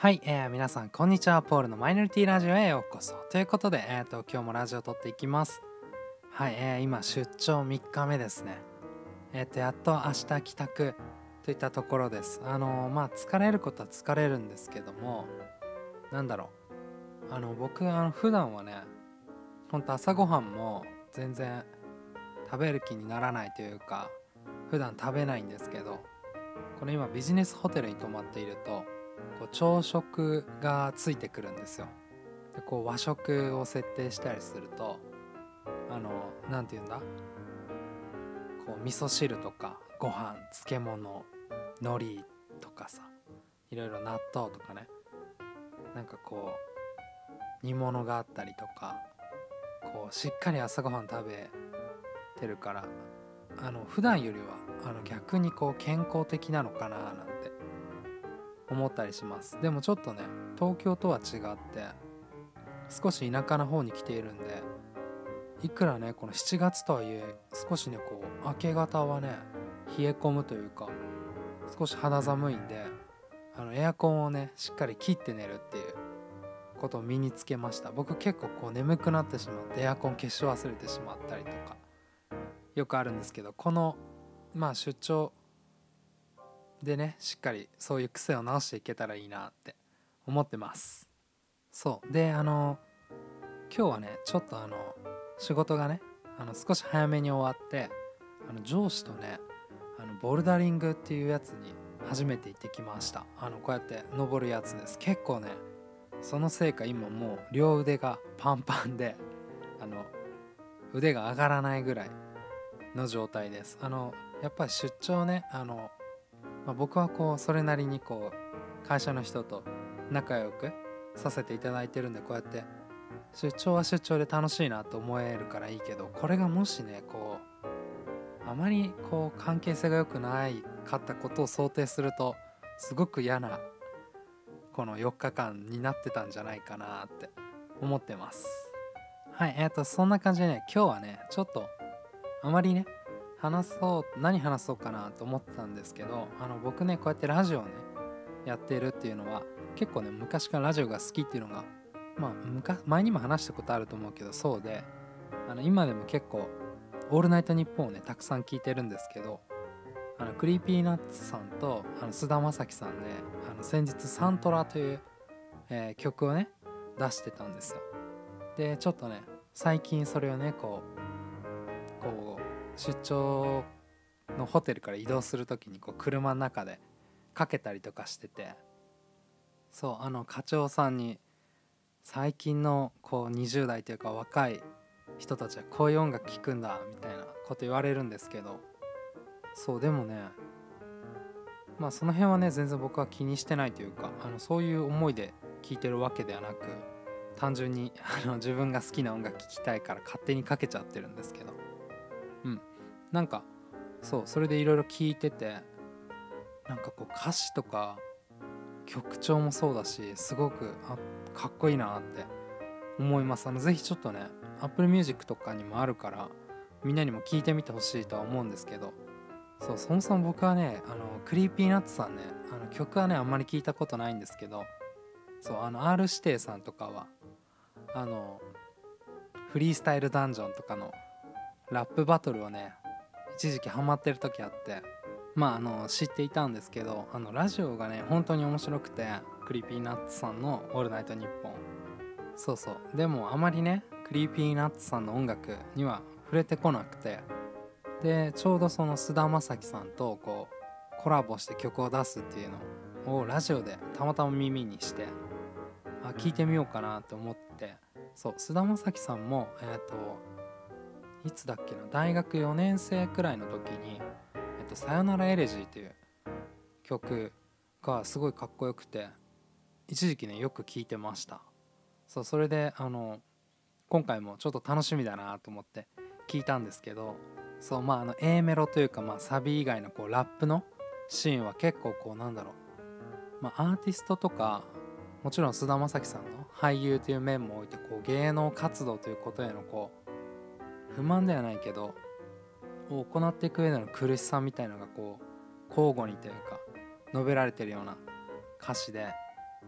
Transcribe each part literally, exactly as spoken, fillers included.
はい、えー、皆さんこんにちは。ポールのマイノリティラジオへようこそということで、えー、と今日もラジオを撮っていきます。はい、えー、今出張みっかめですね。えー、とやっと明日帰宅といったところです。あのーまあ疲れることは疲れるんですけども、なんだろう、あの僕あの普段はね、ほんと朝ごはんも全然食べる気にならないというか、普段食べないんですけど、この今ビジネスホテルに泊まっているとこう朝食がついてくるんですよ。でこう和食を設定したりすると、あのなんて言うんだ、こう味噌汁とかご飯、漬物、海苔とかさ、いろいろ納豆とかね、なんかこう煮物があったりとか、こうしっかり朝ごはん食べてるから、あの普段よりはあの逆にこう健康的なのかななんて思ったりします。でもちょっとね、東京とは違って少し田舎の方に来ているんで、いくらねこのしちがつとはいえ少しねこう明け方はね冷え込むというか、少し肌寒いんで、あのエアコンをねしっかり切って寝るっていうことを身につけました。僕結構こう眠くなってしまってエアコン消し忘れてしまったりとかよくあるんですけど、このまあ出張でねしっかりそういう癖を直していけたらいいなって思ってます。そうで、あの今日はねちょっとあの仕事がね、あの少し早めに終わって、あの上司とね、あのボルダリングっていうやつに初めて行ってきました。あのこうやって登るやつです。結構ね、そのせいか今もう両腕がパンパンで、あの腕が上がらないぐらいの状態です。あのやっぱり出張ね、あの、まあ、僕はこうそれなりにこう会社の人と仲良くさせていただいてるんで、こうやって出張は出張で楽しいなと思えるからいいけど、これがもしねこうあまりこう関係性が良くないかったことを想定すると、すごく嫌なこのよっかかんになってたんじゃないかなって思ってます。はい、えっとそんな感じでね、今日はねちょっとあまりね話そう何話そうかなと思ってたんですけど、あの僕ねこうやってラジオをねやってるっていうのは、結構ね昔からラジオが好きっていうのが、まあ昔前にも話したことあると思うけどそうで、あの今でも結構オールナイトニッポンをねたくさん聞いてるんですけど、あのクリーピーナッツさんとあの菅田将暉さんで、あの先日サントラという、えー曲をね出してたんですよ。でちょっとね最近それをねこうこう出張のホテルから移動する時にこう車の中でかけたりとかしてて、そうあの課長さんに最近のこうにじゅう代というか若い人たちはこういう音楽聴くんだみたいなこと言われるんですけど、そうでもね、まあその辺はね全然僕は気にしてないというか、あのそういう思いで聴いてるわけではなく、単純にあの自分が好きな音楽聴きたいから勝手にかけちゃってるんですけど、うんなんかそうそれでいろいろ聞いてて、なんかこう歌詞とか曲調もそうだし、すごくあかっこいいなって思います。あのぜひちょっとね Apple Music とかにもあるからみんなにも聞いてみてほしいとは思うんですけど、そうそもそも僕はね、あのクリーピーナッツさんね、あの曲はねあんまり聞いたことないんですけど、そうあの R 指定さんとかはあのフリースタイルダンジョンとかのラップバトルをね一時期ハマってる時あって、まああの知っていたんですけど、あのラジオがね本当に面白くて、クリーピーナッツさんの「オールナイトニッポン」、そうそうでもあまりねクリーピーナッツさんの音楽には触れてこなくて、でちょうどその菅田将暉さんとこうコラボして曲を出すっていうのをラジオでたまたま耳にして、あ聞いてみようかなと思って、そう菅田将暉さんもえっ、といつだっけな、大学よねん生くらいの時に「えっと、さよならエレジー」っていう曲がすごいかっこよくて、一時期ねよく聴いてました。そうそれであの今回もちょっと楽しみだなと思って聞いたんですけど、そうまああの A メロというか、まあサビ以外のこうラップのシーンは結構こうなんだろう、まあアーティストとかもちろん菅田将暉さんの俳優という面も置いて、こう芸能活動ということへのこう不満ではないけどを行っていく上での苦しさみたいのがこう交互にというか述べられてるような歌詞で、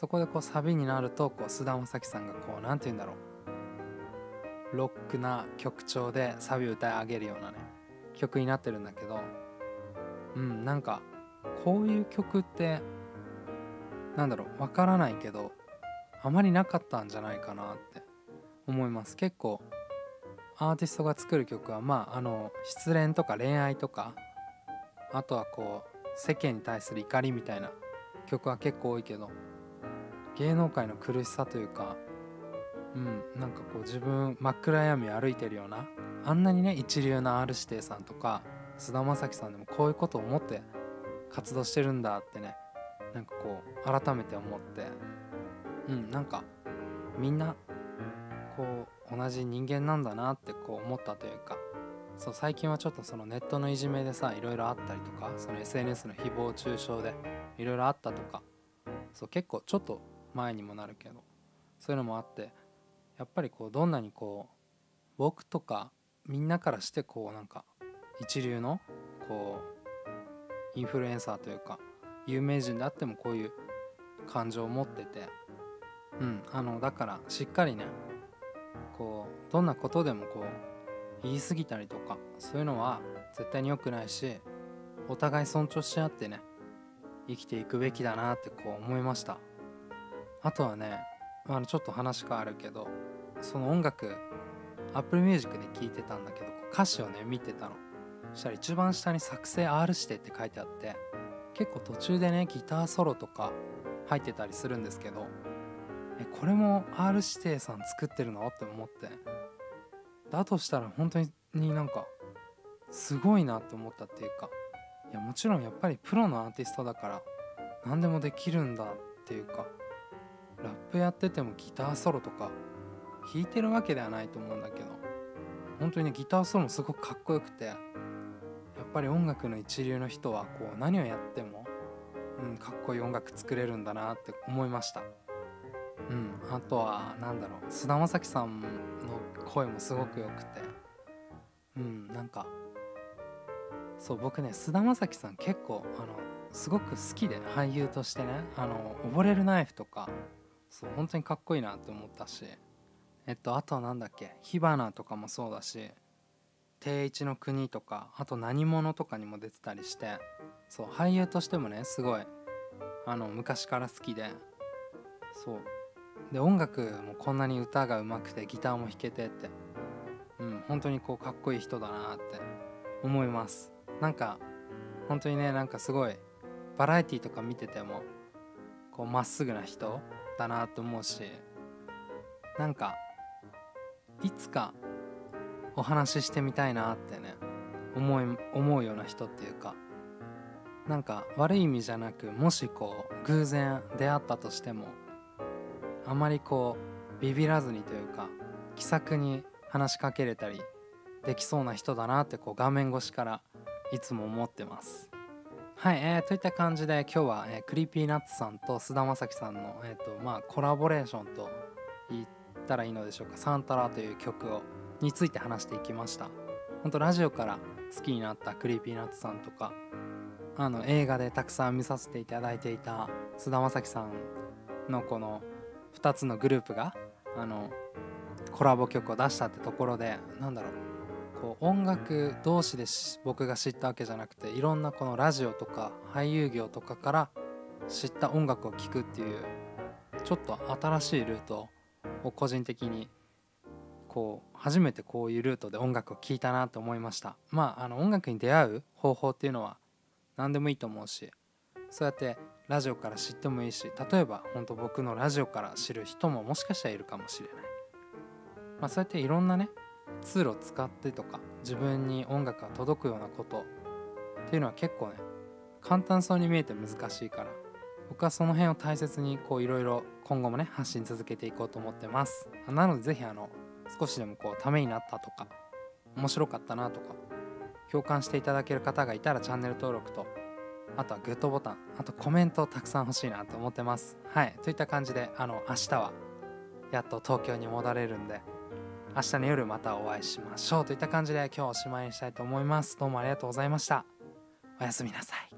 そこでこうサビになるとこう菅田将暉さんがこうなんて言うんだろう、ロックな曲調でサビを歌い上げるようなね曲になってるんだけど、うんなんかこういう曲ってなんだろうわからないけどあまりなかったんじゃないかなって思います。結構アーティストが作る曲はまああの失恋とか恋愛とか、あとはこう世間に対する怒りみたいな曲は結構多いけど、芸能界の苦しさというか、うんなんかこう自分真っ暗闇を歩いてるような、あんなにね一流な R 指定さんとか菅田将暉さんでもこういうことを思って活動してるんだってね、なんかこう改めて思って、うんなんかみんなこう同じ人間なんだなってこう思ったというか、そう最近はちょっとそのネットのいじめでさいろいろあったりとか、その エスエヌエス の誹謗中傷でいろいろあったとか、そう結構ちょっと前にもなるけどそういうのもあって、やっぱりこうどんなにこう僕とかみんなからしてこうなんか一流のこうインフルエンサーというか有名人であってもこういう感情を持ってて、うんあのだからしっかりねこうどんなことでもこう言い過ぎたりとかそういうのは絶対に良くないし、お互い尊重し合ってね生きていくべきだなってこう思いました。あとはね、あのちょっと話変わるけど、その音楽 Apple Music で聴いてたんだけど、こう歌詞をね見てたの。そしたら一番下に作成 R 指定って書いてあって、結構途中でねギターソロとか入ってたりするんですけど、えこれも R 指定さん作ってるのって思って、だとしたら本当になんかすごいなって思ったっていうか、いやもちろんやっぱりプロのアーティストだから何でもできるんだっていうか、ラップやっててもギターソロとか弾いてるわけではないと思うんだけど、本当にねギターソロもすごくかっこよくて、やっぱり音楽の一流の人はこう何をやっても、うん、かっこいい音楽作れるんだなって思いました。うん、あとはなんだろう、菅田将暉さんの声もすごくよくて、うんなんかそう僕ね菅田将暉さん結構あのすごく好きで、俳優としてねあの溺れるナイフとかそう本当にかっこいいなって思ったし、えっとあとはなんだっけ火花とかもそうだし、定一の国とかあと何者とかにも出てたりして、そう俳優としてもねすごいあの昔から好きで、そうで音楽もこんなに歌が上手くてギターも弾けてって、うん本当にこうかっこいい人だなって思います。なんか本当にねなんかすごいバラエティとか見ててもこうまっすぐな人だなと思うし、なんかいつかお話ししてみたいなってね思い思うような人っていうか、なんか悪い意味じゃなく、もしこう偶然出会ったとしてもあまりこうビビらずにというか気さくに話しかけれたりできそうな人だなってこう画面越しからいつも思ってます。はい、えー、といった感じで今日は、えー、クリーピーナッツさんと菅田将暉さんの、えーとまあ、コラボレーションと言ったらいいのでしょうか、サンタラという曲をについて話していきました。本当ラジオから好きになったクリーピーナッツさんとか、あの映画でたくさん見させていただいていた菅田将暉さんのこのふたつのグループがあのコラボ曲を出したってところで、なんだろうこう音楽同士で僕が知ったわけじゃなくて、いろんなこのラジオとか俳優業とかから知った音楽を聴くっていうちょっと新しいルートを個人的にこう初めてこういうルートで音楽を聴いたなと思いました。まああの音楽に出会う方法っていうのは何でもいいと思うし、そうやってラジオから知ってもいいし、例えば本当僕のラジオから知る人ももしかしたらいるかもしれない。まあそうやっていろんなねツールを使ってとか自分に音楽が届くようなことっていうのは結構ね簡単そうに見えて難しいから、僕はその辺を大切にこういろいろ今後もね発信続けていこうと思ってます。なのでぜひあの少しでもこうためになったとか面白かったなとか共感していただける方がいたらチャンネル登録と、あとはグッドボタン、あとコメントをたくさん欲しいなと思ってます。はいといった感じであの明日はやっと東京に戻れるんで、明日の夜またお会いしましょうといった感じで今日おしまいにしたいと思います。どうもありがとうございました。おやすみなさい。